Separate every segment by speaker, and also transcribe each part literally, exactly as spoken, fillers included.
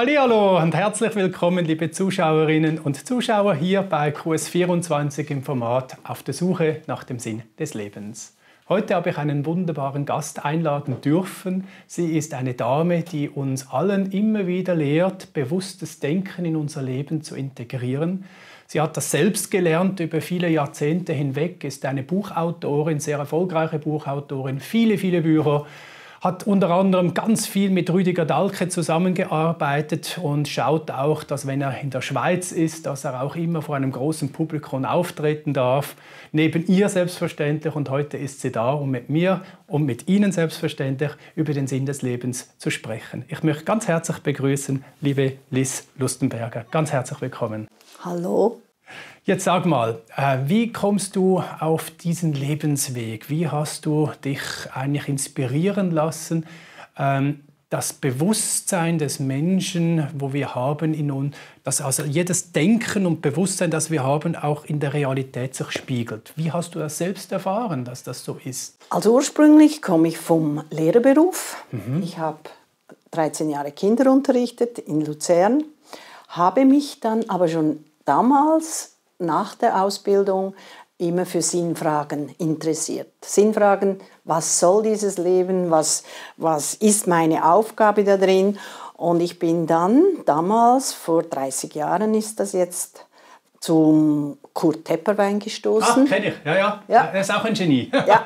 Speaker 1: Hallihallo und herzlich willkommen, liebe Zuschauerinnen und Zuschauer, hier bei Q S vierundzwanzig im Format Auf der Suche nach dem Sinn des Lebens. Heute habe ich einen wunderbaren Gast einladen dürfen. Sie ist eine Dame, die uns allen immer wieder lehrt, bewusstes Denken in unser Leben zu integrieren. Sie hat das selbst gelernt über viele Jahrzehnte hinweg, ist eine Buchautorin, sehr erfolgreiche Buchautorin, viele, viele Bücher, hat unter anderem ganz viel mit Rüdiger Dahlke zusammengearbeitet und schaut auch, dass wenn er in der Schweiz ist, dass er auch immer vor einem großen Publikum auftreten darf. Neben ihr selbstverständlich, und heute ist sie da, um mit mir und mit Ihnen selbstverständlich über den Sinn des Lebens zu sprechen. Ich möchte ganz herzlich begrüßen, liebe Liz Lustenberger. Ganz herzlich willkommen.
Speaker 2: Hallo.
Speaker 1: Jetzt sag mal, wie kommst du auf diesen Lebensweg? Wie hast du dich eigentlich inspirieren lassen, das Bewusstsein des Menschen, wo wir haben in uns, dass also jedes Denken und Bewusstsein, das wir haben, auch in der Realität sich spiegelt? Wie hast du das selbst erfahren, dass das so ist?
Speaker 2: Also ursprünglich komme ich vom Lehrerberuf. Mhm. Ich habe dreizehn Jahre Kinder unterrichtet in Luzern, habe mich dann aber schon damals nach der Ausbildung immer für Sinnfragen interessiert. Sinnfragen, was soll dieses Leben, was, was ist meine Aufgabe da drin? Und ich bin dann damals, vor dreißig Jahren ist das jetzt, zum Kurt Tepperwein gestoßen.
Speaker 1: Ah, kenne ich, ja, ja, ja. Er ist auch ein Genie.
Speaker 2: Ja.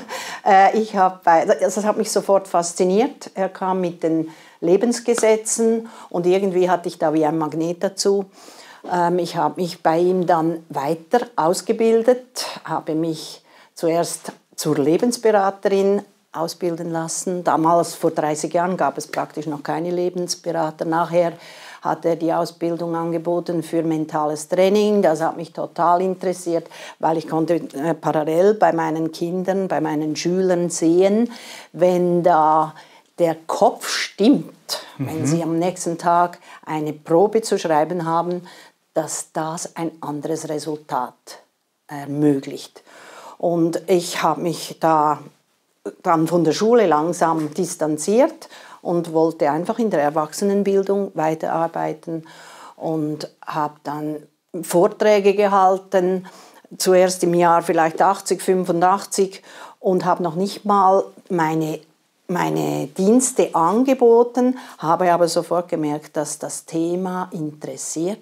Speaker 2: ich hab, das hat mich sofort fasziniert. Er kam mit den Lebensgesetzen und irgendwie hatte ich da wie ein Magnet dazu. Ich habe mich bei ihm dann weiter ausgebildet, habe mich zuerst zur Lebensberaterin ausbilden lassen. Damals, vor dreißig Jahren, gab es praktisch noch keine Lebensberater. Nachher hat er die Ausbildung angeboten für mentales Training. Das hat mich total interessiert, weil ich konnte äh, parallel bei meinen Kindern, bei meinen Schülern sehen, wenn da der Kopf stimmt, mhm. wenn sie am nächsten Tag eine Probe zu schreiben haben, dass das ein anderes Resultat ermöglicht. Und ich habe mich da dann von der Schule langsam distanziert und wollte einfach in der Erwachsenenbildung weiterarbeiten und habe dann Vorträge gehalten, zuerst im Jahr vielleicht achtzig, fünfundachtzig und habe noch nicht mal meine meine Dienste angeboten, habe aber sofort gemerkt, dass das Thema interessiert.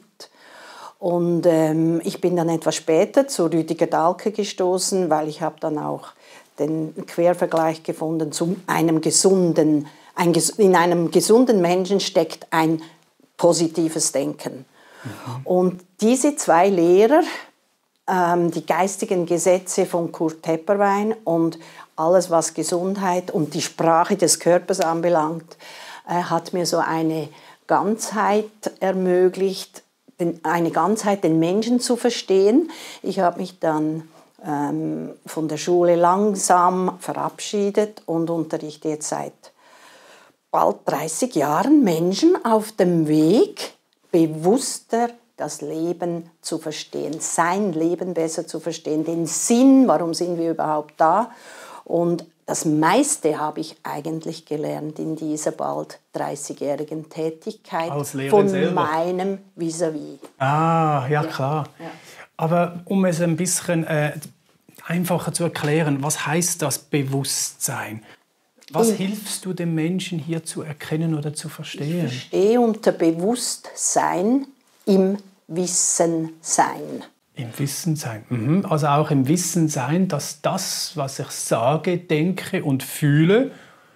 Speaker 2: Und ähm, ich bin dann etwas später zu Rüdiger Dahlke gestoßen, weil ich habe dann auch den Quervergleich gefunden zu einem gesunden, ein, in einem gesunden Menschen steckt ein positives Denken. Mhm. Und diese zwei Lehrer, ähm, die geistigen Gesetze von Kurt Tepperwein und alles, was Gesundheit und die Sprache des Körpers anbelangt, äh, hat mir so eine Ganzheit ermöglicht, den, eine Ganzheit, den Menschen zu verstehen. Ich habe mich dann ähm, von der Schule langsam verabschiedet und unterrichte jetzt seit bald dreißig Jahren Menschen auf dem Weg, bewusster das Leben zu verstehen, sein Leben besser zu verstehen, den Sinn, warum sind wir überhaupt da. Und das meiste habe ich eigentlich gelernt in dieser bald dreißigjährigen Tätigkeit von selber. Meinem Vis-à-vis.
Speaker 1: Ah, ja, ja. klar. Ja. Aber um es ein bisschen äh, einfacher zu erklären, was heißt das Bewusstsein? Was ich, hilfst du dem Menschen hier zu erkennen oder zu verstehen?
Speaker 2: Ich verstehe unter Bewusstsein im Wissensein.
Speaker 1: Im Wissen sein. Mhm. Also auch im Wissen sein, dass das, was ich sage, denke und fühle,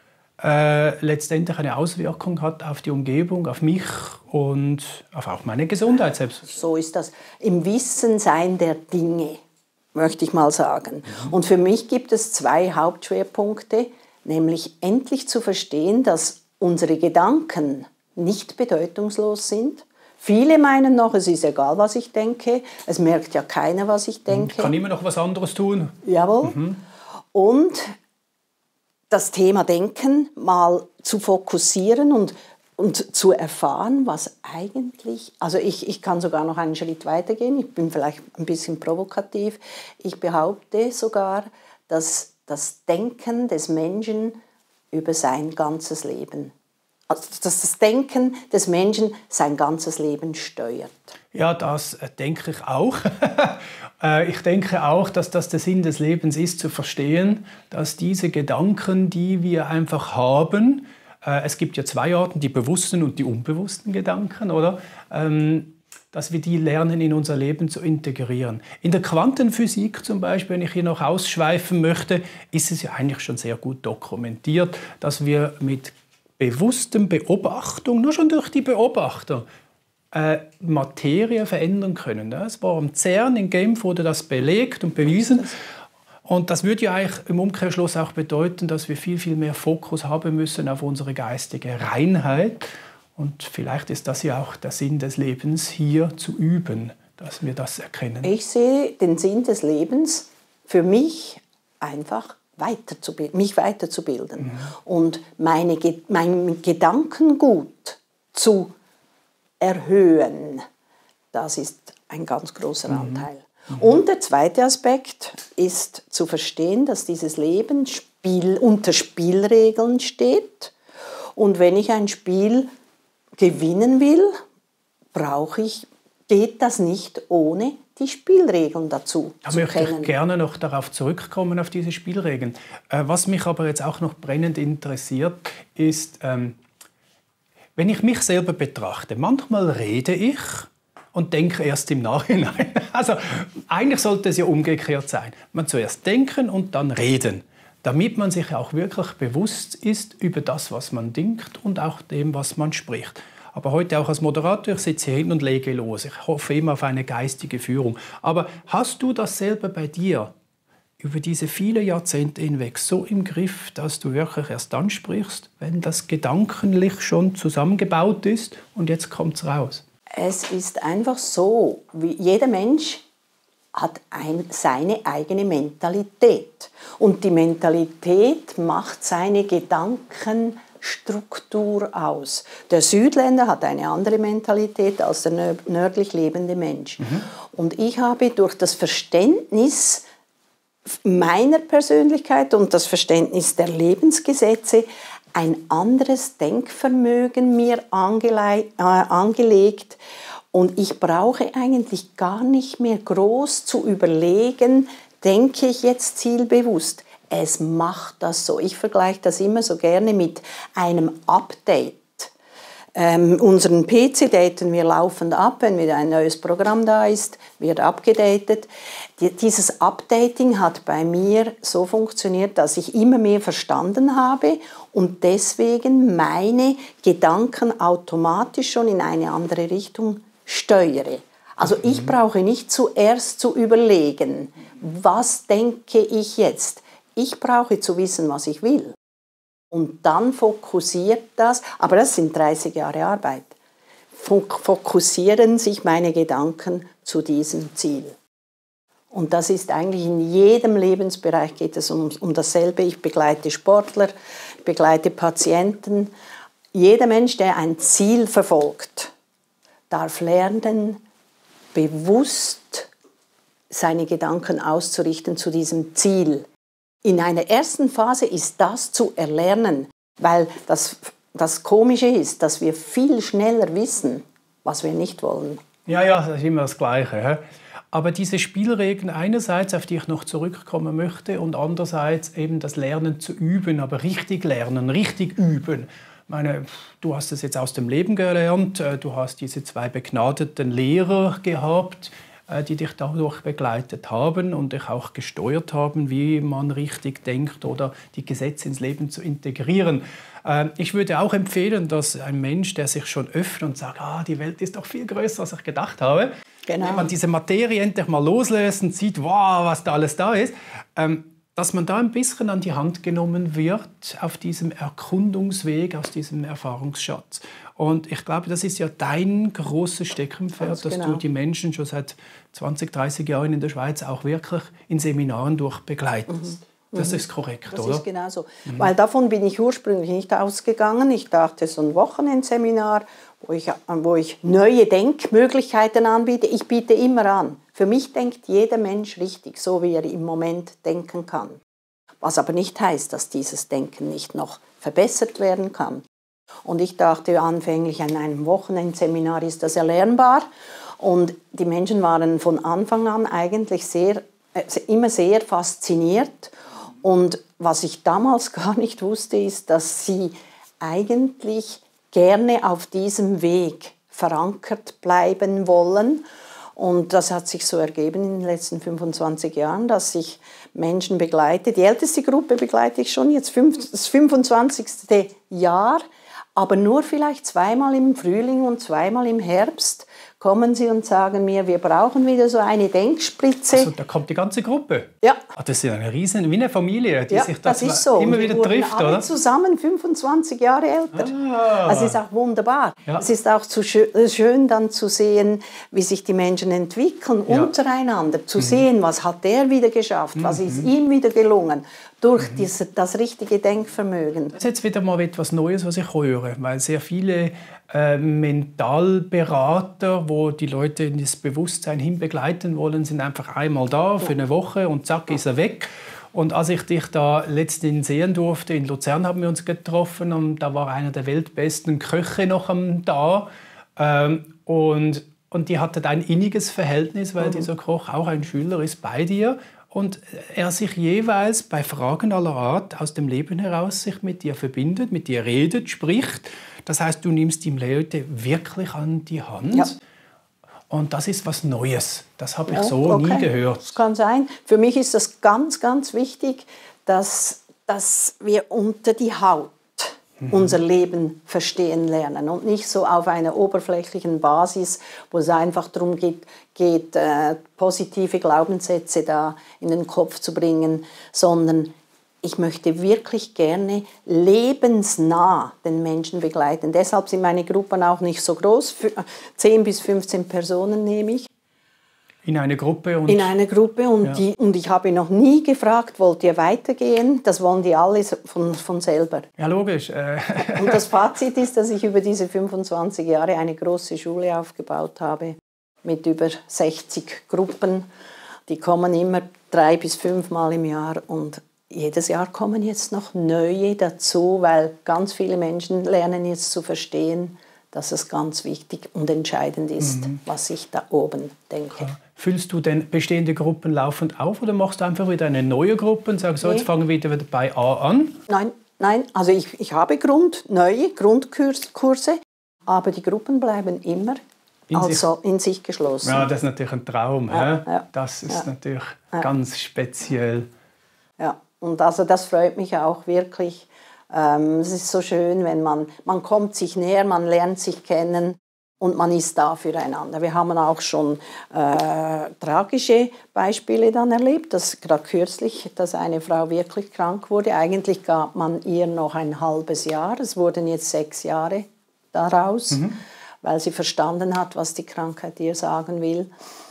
Speaker 1: äh, letztendlich eine Auswirkung hat auf die Umgebung, auf mich und auf auch meine Gesundheit selbst.
Speaker 2: So ist das. Im Wissen sein der Dinge, möchte ich mal sagen. Mhm. Und für mich gibt es zwei Hauptschwerpunkte, nämlich endlich zu verstehen, dass unsere Gedanken nicht bedeutungslos sind. Viele meinen noch, es ist egal, was ich denke. Es merkt ja keiner, was ich denke.
Speaker 1: Ich kann immer noch was anderes tun.
Speaker 2: Jawohl. Mhm. Und das Thema Denken mal zu fokussieren und, und zu erfahren, was eigentlich... Also ich, ich kann sogar noch einen Schritt weiter gehen. Ich bin vielleicht ein bisschen provokativ. Ich behaupte sogar, dass das Denken des Menschen über sein ganzes Leben also dass das Denken des Menschen sein ganzes Leben steuert.
Speaker 1: Ja, das äh, denke ich auch. äh, ich denke auch, dass das der Sinn des Lebens ist, zu verstehen, dass diese Gedanken, die wir einfach haben, äh, es gibt ja zwei Arten, die bewussten und die unbewussten Gedanken, oder? Ähm, dass wir die lernen, in unser Leben zu integrieren. In der Quantenphysik zum Beispiel, wenn ich hier noch ausschweifen möchte, ist es ja eigentlich schon sehr gut dokumentiert, dass wir mit bewusstem Beobachtung, nur schon durch die Beobachtung, äh, Materie verändern können. Es war am CERN in Genf wurde das belegt und bewiesen. Und das würde ja eigentlich im Umkehrschluss auch bedeuten, dass wir viel, viel mehr Fokus haben müssen auf unsere geistige Reinheit. Und vielleicht ist das ja auch der Sinn des Lebens, hier zu üben, dass wir das erkennen.
Speaker 2: Ich sehe den Sinn des Lebens für mich einfach weiterzubilden, mich weiterzubilden. Mhm. Und meine, mein Gedankengut zu erhöhen, das ist ein ganz großer mhm. Anteil. Mhm. Und der zweite Aspekt ist zu verstehen, dass dieses Leben Spiel, unter Spielregeln steht. Und wenn ich ein Spiel gewinnen will, brauche ich, geht das nicht ohne die Spielregeln dazu
Speaker 1: da
Speaker 2: zu
Speaker 1: möchte
Speaker 2: kennen.
Speaker 1: Ich gerne noch darauf zurückkommen, auf diese Spielregeln. Äh, was mich aber jetzt auch noch brennend interessiert, ist, ähm, wenn ich mich selber betrachte, manchmal rede ich und denke erst im Nachhinein. Also eigentlich sollte es ja umgekehrt sein. Man zuerst denken und dann reden, damit man sich auch wirklich bewusst ist über das, was man denkt und auch dem, was man spricht. Aber heute auch als Moderator, ich sitze hier hinten und lege los. Ich hoffe immer auf eine geistige Führung. Aber hast du das selber bei dir über diese vielen Jahrzehnte hinweg so im Griff, dass du wirklich erst dann sprichst, wenn das gedanklich schon zusammengebaut ist und jetzt kommt es raus?
Speaker 2: Es ist einfach so, wie jeder Mensch hat ein, seine eigene Mentalität. Und die Mentalität macht seine Gedankenstruktur aus. Der Südländer hat eine andere Mentalität als der nördlich lebende Mensch. Mhm. Und ich habe durch das Verständnis meiner Persönlichkeit und das Verständnis der Lebensgesetze ein anderes Denkvermögen mir angele- äh, angelegt. Und ich brauche eigentlich gar nicht mehr groß zu überlegen, denke ich jetzt zielbewusst. Es macht das so. Ich vergleiche das immer so gerne mit einem Update. Ähm, unseren P C daten wir laufend ab, wenn wieder ein neues Programm da ist, wird abgedatet. Die, dieses Updating hat bei mir so funktioniert, dass ich immer mehr verstanden habe und deswegen meine Gedanken automatisch schon in eine andere Richtung steuere. Also ich brauche nicht zuerst zu überlegen, was denke ich jetzt. Ich brauche zu wissen, was ich will. Und dann fokussiert das, aber das sind dreißig Jahre Arbeit, fokussieren sich meine Gedanken zu diesem Ziel. Und das ist eigentlich in jedem Lebensbereich geht es um, um dasselbe. Ich begleite Sportler, ich begleite Patienten. Jeder Mensch, der ein Ziel verfolgt, darf lernen, bewusst seine Gedanken auszurichten zu diesem Ziel. In einer ersten Phase ist das zu erlernen, weil das, das Komische ist, dass wir viel schneller wissen, was wir nicht wollen.
Speaker 1: Ja, ja, das ist immer das Gleiche. Aber diese Spielregeln einerseits, auf die ich noch zurückkommen möchte, und andererseits eben das Lernen zu üben, aber richtig lernen, richtig üben. Ich meine, du hast es jetzt aus dem Leben gelernt, du hast diese zwei begnadeten Lehrer gehabt, die dich dadurch begleitet haben und dich auch gesteuert haben, wie man richtig denkt oder die Gesetze ins Leben zu integrieren. Ich würde auch empfehlen, dass ein Mensch, der sich schon öffnet und sagt, ah, die Welt ist doch viel größer, als ich gedacht habe, genau. Wenn man diese Materie endlich mal loslässt und sieht, wow, was da alles da ist, dass man da ein bisschen an die Hand genommen wird auf diesem Erkundungsweg, aus diesem Erfahrungsschatz. Und ich glaube, das ist ja dein großes Steckenpferd, Ganz dass genau. du die Menschen schon seit zwanzig, dreißig Jahren in der Schweiz auch wirklich in Seminaren durchbegleitest. Mhm. Das ist korrekt,
Speaker 2: das
Speaker 1: oder?
Speaker 2: Das ist genau so. Mhm. Weil davon bin ich ursprünglich nicht ausgegangen. Ich dachte, so ein Wochenendseminar, wo ich, wo ich neue Denkmöglichkeiten anbiete. Ich biete immer an. Für mich denkt jeder Mensch richtig, so wie er im Moment denken kann. Was aber nicht heißt, dass dieses Denken nicht noch verbessert werden kann. Und ich dachte anfänglich, an einem Wochenendseminar ist das erlernbar. Und die Menschen waren von Anfang an eigentlich sehr, äh, immer sehr fasziniert. Und was ich damals gar nicht wusste, ist, dass sie eigentlich gerne auf diesem Weg verankert bleiben wollen. Und das hat sich so ergeben in den letzten fünfundzwanzig Jahren, dass ich Menschen begleite. Die älteste Gruppe begleite ich schon jetzt das fünfundzwanzigste Jahr, aber nur vielleicht zweimal im Frühling und zweimal im Herbst kommen sie und sagen mir, wir brauchen wieder so eine Denkspritze.
Speaker 1: Also, da kommt die ganze Gruppe?
Speaker 2: Ja.
Speaker 1: Ah, das ist ja eine riesen, wie eine Familie, die
Speaker 2: ja,
Speaker 1: sich da
Speaker 2: das ist so.
Speaker 1: immer wieder
Speaker 2: wir
Speaker 1: trifft,
Speaker 2: alle
Speaker 1: oder?
Speaker 2: zusammen fünfundzwanzig Jahre älter.
Speaker 1: Ah.
Speaker 2: Das ist auch wunderbar.
Speaker 1: Ja.
Speaker 2: Es ist auch zu schön, schön dann zu sehen, wie sich die Menschen entwickeln
Speaker 1: Ja.
Speaker 2: untereinander. Zu
Speaker 1: Mhm.
Speaker 2: sehen, was hat der wieder geschafft, was
Speaker 1: Mhm.
Speaker 2: ist ihm wieder gelungen. Durch mhm. diese, das richtige Denkvermögen.
Speaker 1: Das ist jetzt wieder mal etwas Neues, was ich höre, weil sehr viele äh, Mentalberater, wo die Leute in das Bewusstsein hin begleiten wollen, sind einfach einmal da für eine Woche und zack ist er weg. Und als ich dich da letztens sehen durfte, in Luzern haben wir uns getroffen und da war einer der weltbesten Köche noch am da ähm, und, und die hatten ein inniges Verhältnis, weil mhm. dieser Koch auch ein Schüler ist bei dir. Und er sich jeweils bei Fragen aller Art aus dem Leben heraus sich mit dir verbindet, mit dir redet, spricht. Das heißt, du nimmst die Leute wirklich an die Hand. Ja. Und das ist was Neues. Das habe ich ja, so okay. nie gehört.
Speaker 2: Das kann sein. Für mich ist das ganz, ganz wichtig, dass, dass wir unter die Haut unser Leben verstehen lernen und nicht so auf einer oberflächlichen Basis, wo es einfach darum geht, geht äh, positive Glaubenssätze da in den Kopf zu bringen, sondern ich möchte wirklich gerne lebensnah den Menschen begleiten. Deshalb sind meine Gruppen auch nicht so groß, zehn bis fünfzehn Personen nehme ich.
Speaker 1: In eine Gruppe? Und
Speaker 2: in eine Gruppe und, ja. die, und ich habe noch nie gefragt, wollt ihr weitergehen? Das wollen die alle von, von selber.
Speaker 1: Ja, logisch.
Speaker 2: Und das Fazit ist, dass ich über diese fünfundzwanzig Jahre eine große Schule aufgebaut habe mit über sechzig Gruppen. Die kommen immer drei bis fünfmal im Jahr und jedes Jahr kommen jetzt noch neue dazu, weil ganz viele Menschen lernen jetzt zu verstehen, dass es ganz wichtig und entscheidend ist, mhm. was ich da oben denke.
Speaker 1: Ja. Füllst du denn bestehende Gruppen laufend auf oder machst du einfach wieder eine neue Gruppe und sagst, so, nee. jetzt fangen wir wieder bei A an?
Speaker 2: Nein, nein. Also ich, ich habe Grund, neue Grundkurse, aber die Gruppen bleiben immer in, also sich, in sich geschlossen.
Speaker 1: Ja, das ist natürlich ein Traum.
Speaker 2: Ja, ja,
Speaker 1: das ist
Speaker 2: ja,
Speaker 1: natürlich
Speaker 2: ja.
Speaker 1: ganz speziell.
Speaker 2: Ja, und also das freut mich auch wirklich. Ähm, es ist so schön, wenn man, man kommt sich näher, man lernt sich kennen und man ist da füreinander. Wir haben auch schon äh, tragische Beispiele dann erlebt, dass gerade kürzlich, dass eine Frau wirklich krank wurde. Eigentlich gab man ihr noch ein halbes Jahr, es wurden jetzt sechs Jahre daraus, mhm. weil sie verstanden hat, was die Krankheit ihr sagen will.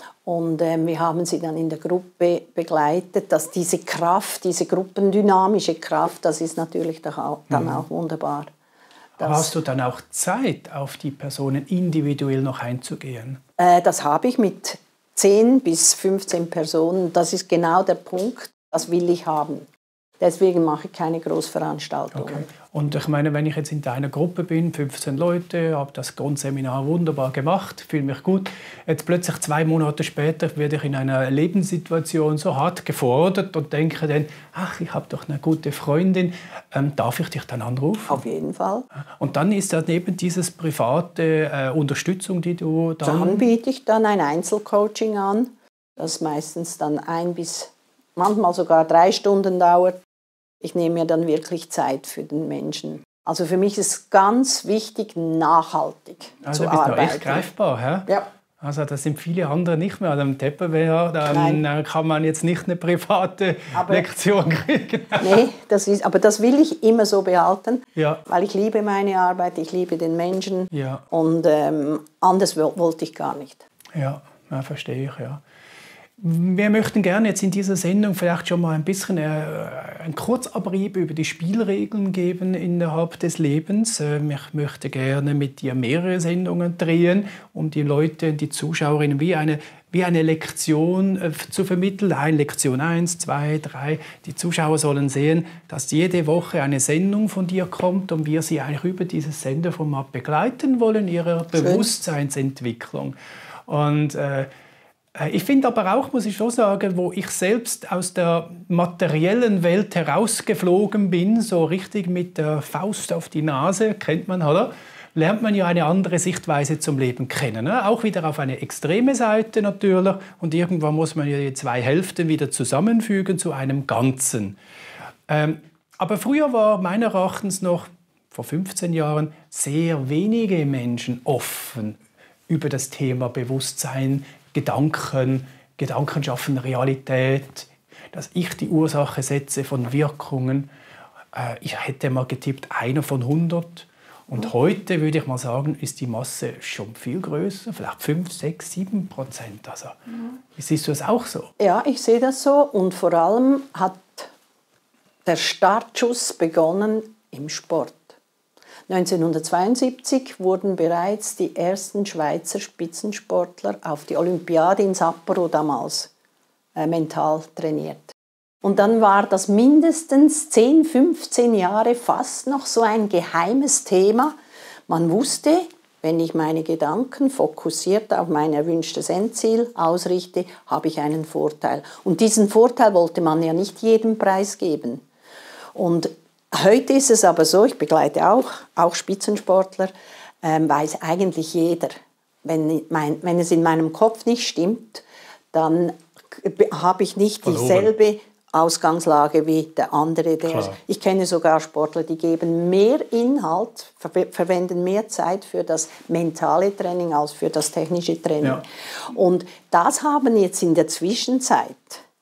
Speaker 2: Und ähm, wir haben sie dann in der Gruppe begleitet, dass diese Kraft, diese gruppendynamische Kraft, das ist natürlich dann auch, dann auch wunderbar.
Speaker 1: Aber hast du dann auch Zeit, auf die Personen individuell noch einzugehen?
Speaker 2: Äh, das habe ich mit zehn bis fünfzehn Personen. Das ist genau der Punkt, das will ich haben. Deswegen mache ich keine Großveranstaltungen.
Speaker 1: Okay. Und ich meine, wenn ich jetzt in deiner Gruppe bin, fünfzehn Leute, habe das Grundseminar wunderbar gemacht, fühle mich gut. Jetzt plötzlich zwei Monate später werde ich in einer Lebenssituation so hart gefordert und denke dann, ach, ich habe doch eine gute Freundin, ähm, darf ich dich dann anrufen?
Speaker 2: Auf jeden Fall.
Speaker 1: Und dann ist dann eben dieses private äh, Unterstützung, die du dann...
Speaker 2: Dann biete ich dann ein Einzelcoaching an, das meistens dann ein bis manchmal sogar drei Stunden dauert. Ich nehme mir dann wirklich Zeit für den Menschen. Also für mich ist es ganz wichtig, nachhaltig
Speaker 1: also
Speaker 2: zu
Speaker 1: bist
Speaker 2: arbeiten.
Speaker 1: Also echt greifbar, hä?
Speaker 2: Ja.
Speaker 1: Also das sind viele andere nicht mehr. Am Tupperware dann kann man jetzt nicht eine private aber, Lektion kriegen.
Speaker 2: Nee, das ist, aber das will ich immer so behalten,
Speaker 1: ja.
Speaker 2: weil ich liebe meine Arbeit, ich liebe den Menschen
Speaker 1: ja.
Speaker 2: und ähm, anders wollte ich gar nicht.
Speaker 1: Ja, ja, verstehe ich, ja. Wir möchten gerne jetzt in dieser Sendung vielleicht schon mal ein bisschen äh, einen Kurzabrieb über die Spielregeln geben innerhalb des Lebens. Äh, ich möchte gerne mit dir mehrere Sendungen drehen, um die Leute, die Zuschauerinnen wie eine, wie eine Lektion äh, zu vermitteln. Ein Lektion eins, zwei, drei. Die Zuschauer sollen sehen, dass jede Woche eine Sendung von dir kommt und wir sie eigentlich über dieses Sendeformat begleiten wollen, ihrer Schön. Bewusstseinsentwicklung. Und äh, ich finde aber auch, muss ich schon sagen, wo ich selbst aus der materiellen Welt herausgeflogen bin, so richtig mit der Faust auf die Nase, kennt man, oder? Lernt man ja eine andere Sichtweise zum Leben kennen. Ne? Auch wieder auf eine extreme Seite natürlich. Und irgendwann muss man ja die zwei Hälften wieder zusammenfügen zu einem Ganzen. Ähm, aber früher war meiner Erachtens noch, vor fünfzehn Jahren, sehr wenige Menschen offen über das Thema Bewusstsein, Gedanken, Gedanken schaffen Realität, dass ich die Ursache setze von Wirkungen. Äh, ich hätte mal getippt, einer von hundert. Und heute würde ich mal sagen, ist die Masse schon viel größer, vielleicht fünf, sechs, sieben Prozent. Also, wie siehst du das auch so?
Speaker 2: Ja, ich sehe das so. Und vor allem hat der Startschuss begonnen im Sport. neunzehnhundertzweiundsiebzig wurden bereits die ersten Schweizer Spitzensportler auf die Olympiade in Sapporo damals äh, mental trainiert. Und dann war das mindestens zehn, fünfzehn Jahre fast noch so ein geheimes Thema. Man wusste, wenn ich meine Gedanken fokussiert auf mein erwünschtes Endziel ausrichte, habe ich einen Vorteil. Und diesen Vorteil wollte man ja nicht jedem preisgeben. Und heute ist es aber so, ich begleite auch, auch Spitzensportler, ähm, weiß eigentlich jeder, wenn, mein, wenn es in meinem Kopf nicht stimmt, dann habe ich nicht Verloren. dieselbe Ausgangslage wie der andere. Der, ich kenne sogar Sportler, die geben mehr Inhalt, ver verwenden mehr Zeit für das mentale Training als für das technische Training. Ja. Und das haben jetzt in der Zwischenzeit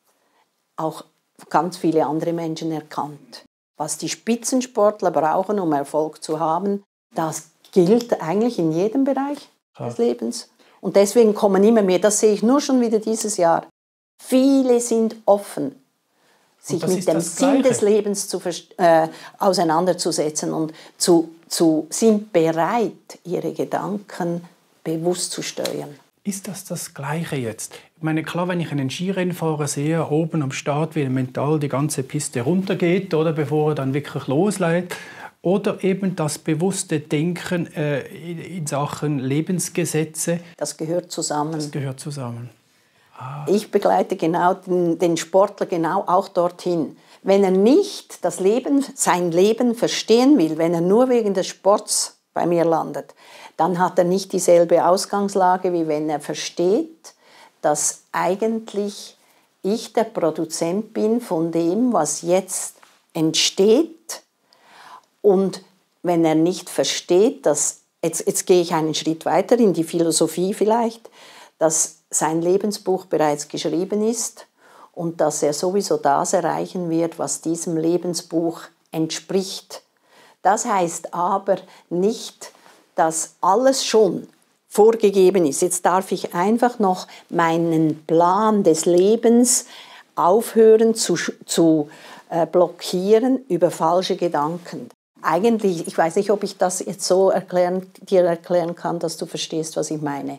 Speaker 2: auch ganz viele andere Menschen erkannt. Was die Spitzensportler brauchen, um Erfolg zu haben, das gilt eigentlich in jedem Bereich ja. des Lebens. Und deswegen kommen immer mehr, das sehe ich nur schon wieder dieses Jahr, viele sind offen, sich mit dem Sinn des Lebens zu, äh, auseinanderzusetzen und zu, zu, sind bereit, ihre Gedanken bewusst zu steuern.
Speaker 1: Ist das das Gleiche jetzt? Ich meine, klar, wenn ich einen Skirennfahrer sehe, oben am Start, wie er mental die ganze Piste runtergeht, oder bevor er dann wirklich loslässt, oder eben das bewusste Denken äh, in Sachen Lebensgesetze.
Speaker 2: Das gehört zusammen.
Speaker 1: Das gehört zusammen.
Speaker 2: Ah. Ich begleite genau den, den Sportler genau auch dorthin. Wenn er nicht das Leben, sein Leben verstehen will, wenn er nur wegen des Sports bei mir landet, dann hat er nicht dieselbe Ausgangslage, wie wenn er versteht, dass eigentlich ich der Produzent bin von dem, was jetzt entsteht. Und wenn er nicht versteht, dass, jetzt, jetzt gehe ich einen Schritt weiter in die Philosophie vielleicht, dass sein Lebensbuch bereits geschrieben ist und dass er sowieso das erreichen wird, was diesem Lebensbuch entspricht. Das heißt aber nicht, dass alles schon vorgegeben ist. Jetzt darf ich einfach noch meinen Plan des Lebens aufhören zu, zu äh, blockieren über falsche Gedanken. Eigentlich, ich weiß nicht, ob ich das jetzt so erklären, dir erklären kann, dass du verstehst, was ich meine.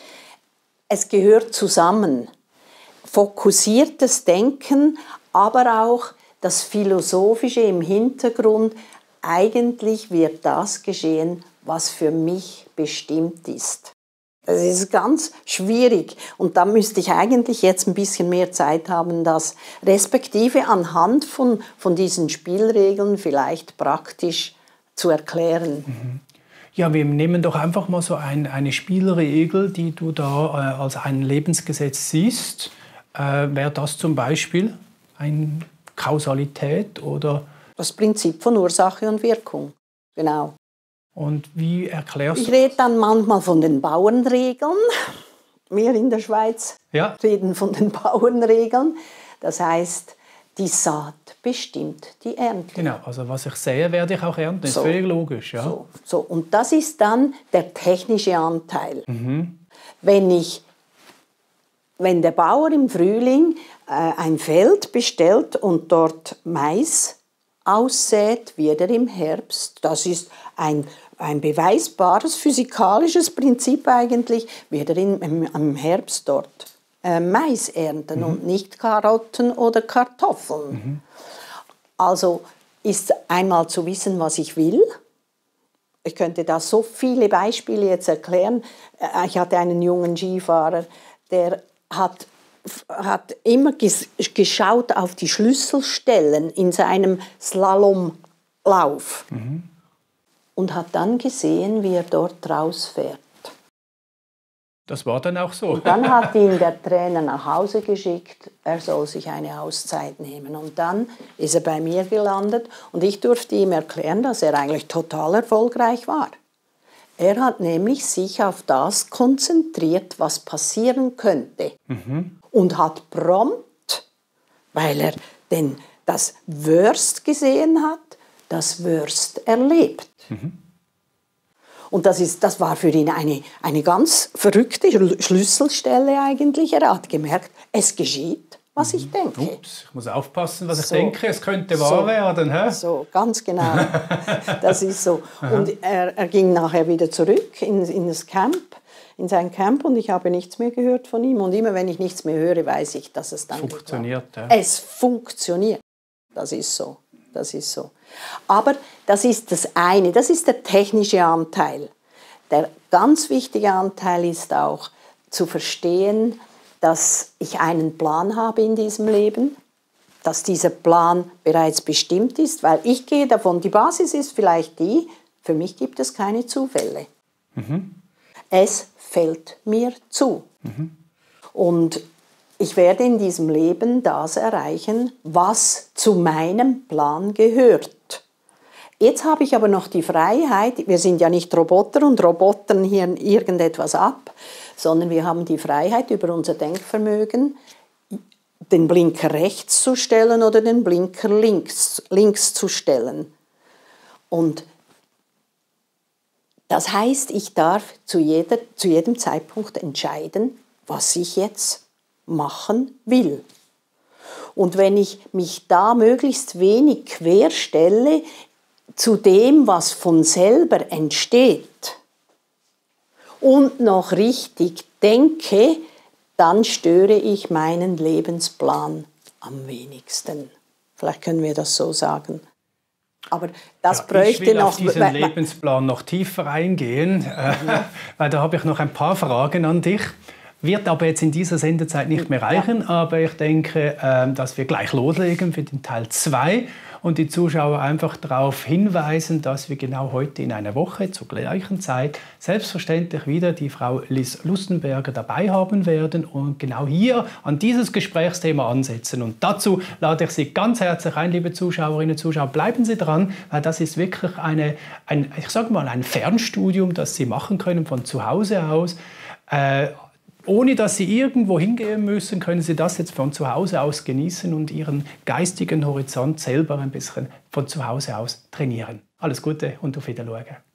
Speaker 2: Es gehört zusammen. Fokussiertes Denken, aber auch das Philosophische im Hintergrund. Eigentlich wird das geschehen, was für mich bestimmt ist. Das ist ganz schwierig und da müsste ich eigentlich jetzt ein bisschen mehr Zeit haben, das respektive anhand von, von diesen Spielregeln vielleicht praktisch zu erklären.
Speaker 1: Mhm. Ja, wir nehmen doch einfach mal so ein, eine Spielregel, die du da äh, als ein Lebensgesetz siehst. Äh, Wäre das zum Beispiel eine Kausalität oder?
Speaker 2: Das Prinzip von Ursache und Wirkung, genau.
Speaker 1: Und wie erklärst du?
Speaker 2: Ich rede dann manchmal von den Bauernregeln. Wir in der Schweiz ja. reden von den Bauernregeln. Das heißt, die Saat bestimmt die Ernte.
Speaker 1: Genau, also was ich sehe, werde ich auch ernten. Das so. Ist völlig logisch. Ja.
Speaker 2: So, so. Und das ist dann der technische Anteil.
Speaker 1: Mhm.
Speaker 2: Wenn ich wenn der Bauer im Frühling äh, ein Feld bestellt und dort Mais aussät, wird er im Herbst, das ist ein, ein beweisbares physikalisches Prinzip eigentlich, wird er in, im, im Herbst dort äh, Mais ernten mhm. und nicht Karotten oder Kartoffeln. Mhm. Also ist einmal zu wissen, was ich will. Ich könnte da so viele Beispiele jetzt erklären. Ich hatte einen jungen Skifahrer, der hat, hat immer ges geschaut auf die Schlüsselstellen in seinem Slalomlauf mhm. und hat dann gesehen, wie er dort rausfährt.
Speaker 1: Das war dann auch so.
Speaker 2: Und dann hat ihn der Trainer nach Hause geschickt, er soll sich eine Auszeit nehmen. Und dann ist er bei mir gelandet und ich durfte ihm erklären, dass er eigentlich total erfolgreich war. Er hat nämlich sich auf das konzentriert, was passieren könnte. Mhm. Und hat prompt, weil er denn das Worst gesehen hat, das Worst erlebt. Mhm. Und das, ist, das war für ihn eine, eine ganz verrückte Schlüsselstelle eigentlich. Er hat gemerkt, es geschieht, was ich denke.
Speaker 1: Ups, ich muss aufpassen, was ich so, denke. Es könnte wahr
Speaker 2: so,
Speaker 1: werden. Hä?
Speaker 2: So, ganz genau. Das ist so. Und er, er ging nachher wieder zurück in, in das Camp, in sein Camp, und ich habe nichts mehr gehört von ihm. Und immer wenn ich nichts mehr höre, weiß ich, dass es dann
Speaker 1: funktioniert. Ja.
Speaker 2: Es funktioniert. Das ist so. Das ist so. Aber das ist das eine, das ist der technische Anteil. Der ganz wichtige Anteil ist auch zu verstehen, dass ich einen Plan habe in diesem Leben, dass dieser Plan bereits bestimmt ist, weil ich gehe davon, die Basis ist vielleicht die, für mich gibt es keine Zufälle. Mhm. Es fällt mir zu. Mhm. Und ich werde in diesem Leben das erreichen, was zu meinem Plan gehört. Jetzt habe ich aber noch die Freiheit, wir sind ja nicht Roboter und robotern hier irgendetwas ab, sondern wir haben die Freiheit, über unser Denkvermögen den Blinker rechts zu stellen oder den Blinker links, links zu stellen. Und das heißt, ich darf zu, jeder, zu jedem Zeitpunkt entscheiden, was ich jetzt machen will. Und wenn ich mich da möglichst wenig querstelle zu dem, was von selber entsteht und noch richtig denke, dann störe ich meinen Lebensplan am wenigsten. Vielleicht können wir das so sagen. Aber das ja, bräuchte
Speaker 1: ich will
Speaker 2: noch
Speaker 1: auf diesen Lebensplan noch tiefer eingehen, äh, weil da habe ich noch ein paar Fragen an dich. Wird aber jetzt in dieser Sendezeit nicht mehr reichen, ja. aber ich denke, äh, dass wir gleich loslegen für den Teil zwei und die Zuschauer einfach darauf hinweisen, dass wir genau heute in einer Woche zur gleichen Zeit selbstverständlich wieder die Frau Liz Lustenberger dabei haben werden und genau hier an dieses Gesprächsthema ansetzen. Und dazu lade ich Sie ganz herzlich ein, liebe Zuschauerinnen und Zuschauer, bleiben Sie dran, weil das ist wirklich eine, ein, ich sage mal, ein Fernstudium, das Sie machen können von zu Hause aus. Äh, Ohne dass Sie irgendwo hingehen müssen, können Sie das jetzt von zu Hause aus genießen und Ihren geistigen Horizont selber ein bisschen von zu Hause aus trainieren. Alles Gute und auf Wiedersehen.